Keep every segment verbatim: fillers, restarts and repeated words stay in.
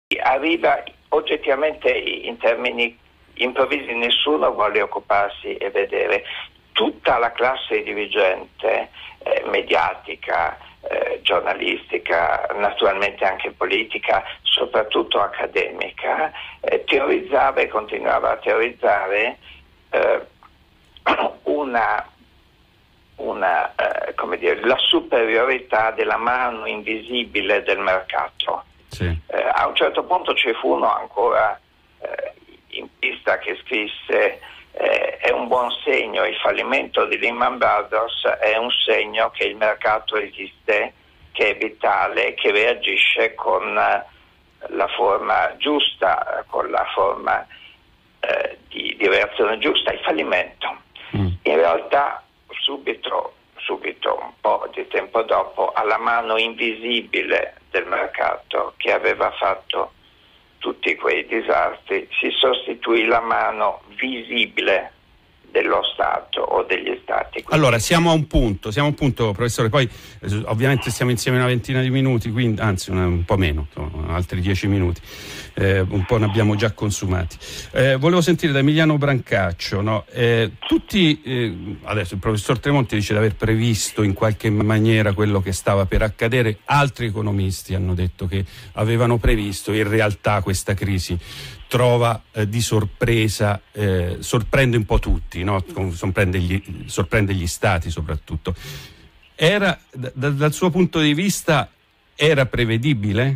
arriva oggettivamente in termini improvvisi, nessuno vuole occuparsi e vedere tutta la classe dirigente eh, mediatica, eh, giornalistica, naturalmente anche politica, soprattutto accademica, eh, teorizzava e continuava a teorizzare eh, una, una eh, come dire, la superiorità della mano invisibile del mercato. Sì. Eh, a un certo punto ci fu uno ancora eh, in pista che scrisse eh, è un buon segno, il fallimento di Lehman Brothers è un segno che il mercato esiste, che è vitale, che reagisce con eh, la forma giusta, con la forma eh, di, di reazione giusta, il fallimento. Mm. In realtà subito, subito, un po' di tempo dopo, alla mano invisibile del mercato che aveva fatto tutti quei disastri si sostituì la mano visibile dello Stato o degli Stati. Quindi... Allora siamo a un punto, siamo a un punto, professore, poi eh, ovviamente stiamo insieme una ventina di minuti, quindi, anzi una, un po' meno, insomma, altri dieci minuti, eh, un po' ne abbiamo già consumati. Eh, volevo sentire da Emiliano Brancaccio, no? eh, tutti, eh, adesso il professor Tremonti dice di aver previsto in qualche maniera quello che stava per accadere, altri economisti hanno detto che avevano previsto, in realtà questa crisi trova eh, di sorpresa, eh, sorprende un po' tutti, no? sorprende, gli, sorprende gli stati soprattutto. Era, da, dal suo punto di vista, era prevedibile?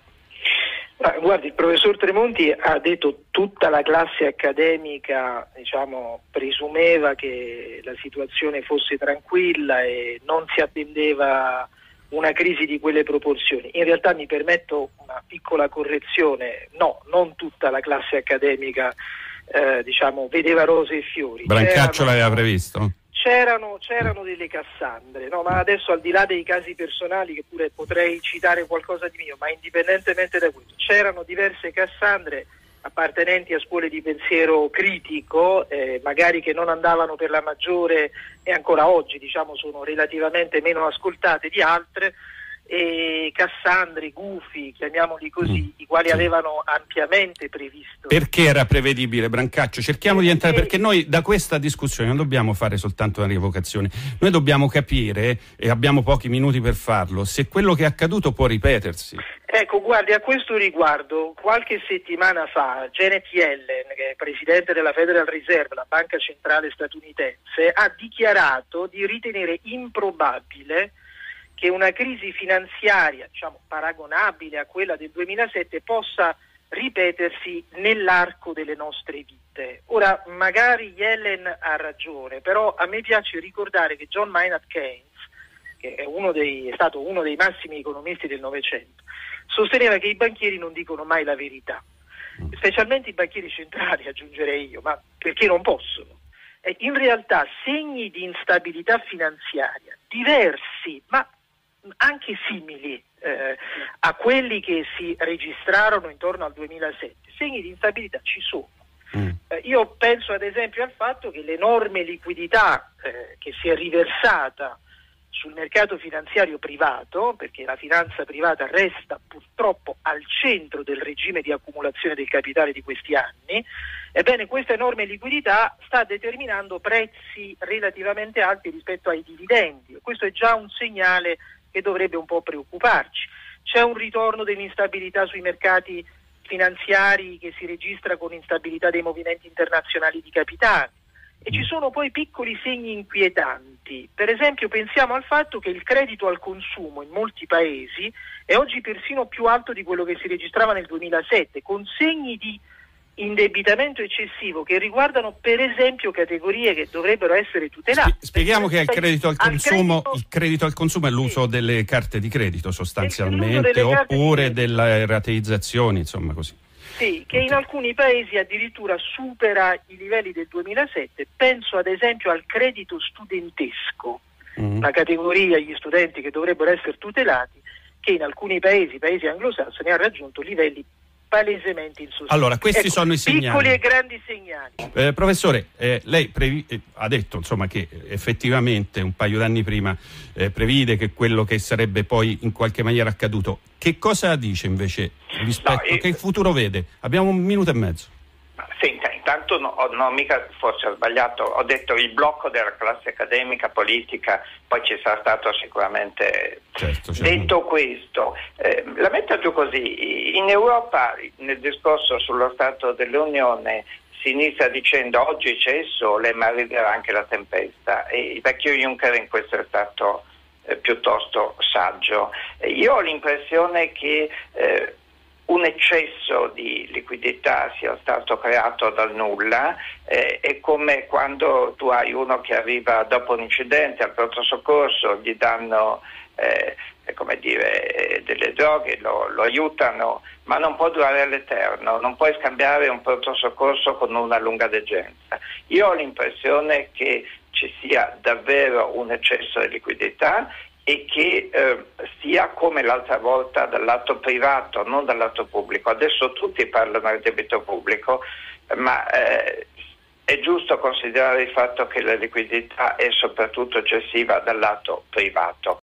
Ma, guardi, il professor Tremonti ha detto tutta la classe accademica, diciamo, presumeva che la situazione fosse tranquilla e non si attendeva una crisi di quelle proporzioni. In realtà mi permetto una piccola correzione, no, non tutta la classe accademica eh, diciamo vedeva rose e fiori. Brancaccio c'erano, l'aveva previsto? C'erano, c'erano delle Cassandre, no? Ma adesso, al di là dei casi personali, che pure potrei citare qualcosa di mio, ma indipendentemente da questo, c'erano diverse Cassandre appartenenti a scuole di pensiero critico, eh, magari che non andavano per la maggiore e ancora oggi, diciamo, sono relativamente meno ascoltate di altre, e Cassandri, gufi, chiamiamoli così, mm, i quali sì. avevano ampiamente previsto. Perché era prevedibile, Brancaccio? Cerchiamo perché... di entrare, perché noi da questa discussione non dobbiamo fare soltanto una rievocazione, noi dobbiamo capire, e abbiamo pochi minuti per farlo, se quello che è accaduto può ripetersi. Ecco, guardi, a questo riguardo, qualche settimana fa, Janet Yellen, che è presidente della Federal Reserve, la banca centrale statunitense, ha dichiarato di ritenere improbabile che una crisi finanziaria, diciamo, paragonabile a quella del duemilasette possa ripetersi nell'arco delle nostre vite. Ora, magari Yellen ha ragione, però a me piace ricordare che John Maynard Keynes, che è, uno dei, è stato uno dei massimi economisti del Novecento, sosteneva che i banchieri non dicono mai la verità, specialmente i banchieri centrali, aggiungerei io, ma perché non possono? E in realtà segni di instabilità finanziaria diversi, ma anche simili eh, a quelli che si registrarono intorno al duemilasette, segni di instabilità ci sono. Mm. Eh, io penso ad esempio al fatto che l'enorme liquidità eh, che si è riversata sul mercato finanziario privato, perché la finanza privata resta purtroppo al centro del regime di accumulazione del capitale di questi anni, ebbene questa enorme liquidità sta determinando prezzi relativamente alti rispetto ai dividendi, e questo è già un segnale che dovrebbe un po' preoccuparci. C'è un ritorno dell'instabilità sui mercati finanziari che si registra con instabilità dei movimenti internazionali di capitali, e ci sono poi piccoli segni inquietanti. Per esempio pensiamo al fatto che il credito al consumo in molti paesi è oggi persino più alto di quello che si registrava nel duemilasette, con segni di indebitamento eccessivo che riguardano per esempio categorie che dovrebbero essere tutelate. Spieghiamo che il credito al consumo, al credito... il credito al consumo è l'uso sì. delle carte di credito sostanzialmente, delle oppure delle rateizzazioni, insomma così. Sì, che in alcuni paesi addirittura supera i livelli del duemilasette. Penso ad esempio al credito studentesco, mm. una categoria, gli studenti che dovrebbero essere tutelati, che in alcuni paesi, paesi anglosassoni, ha raggiunto livelli palesemente insostenibile. Allora, questi ecco, sono i segnali. Piccoli e grandi segnali. Eh, professore, eh, lei previ- eh, ha detto insomma che effettivamente un paio d'anni prima eh, previde che quello che sarebbe poi in qualche maniera accaduto. Che cosa dice invece rispetto? No, io... Che futuro vede? Abbiamo un minuto e mezzo. Senta, intanto no, no, mica forse ho sbagliato, ho detto il blocco della classe accademica, politica, poi ci sarà stato sicuramente. Certo, certo. Detto questo, eh, la metto giù così, in Europa nel discorso sullo Stato dell'Unione si inizia dicendo oggi c'è il sole ma arriverà anche la tempesta, e il vecchio Juncker in questo è stato eh, piuttosto saggio. E io ho l'impressione che eh, un eccesso di liquidità sia stato creato dal nulla, eh, è come quando tu hai uno che arriva dopo un incidente al pronto soccorso, gli danno eh, come dire, delle droghe, lo, lo aiutano, ma non può durare all'eterno, non puoi scambiare un pronto soccorso con una lunga degenza. Io ho l'impressione che ci sia davvero un eccesso di liquidità e che eh, sia come l'altra volta dal lato privato, non dal lato pubblico. Adesso tutti parlano del debito pubblico, ma eh, è giusto considerare il fatto che la liquidità è soprattutto eccessiva dal lato privato.